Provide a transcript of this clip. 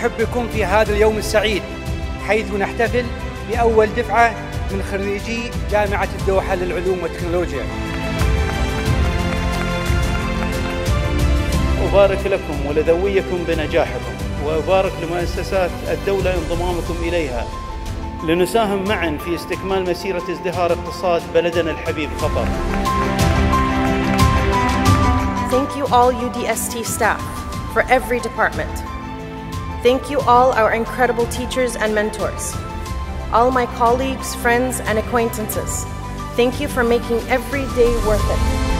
نرحب بكم في هذا اليوم السعيد، حيث نحتفل بأول دفعة من خريجي جامعة الدوحة للعلوم والتكنولوجيا. أبارك لكم ولذويكم بنجاحكم، وأبارك لمؤسسات الدولة انضمامكم إليها لنساهم معا في استكمال مسيرة ازدهار اقتصاد بلدنا الحبيب قطر. Thank you all UDST staff for every department. Thank you all our incredible teachers and mentors. All my colleagues, friends, and acquaintances. Thank you for making every day worth it.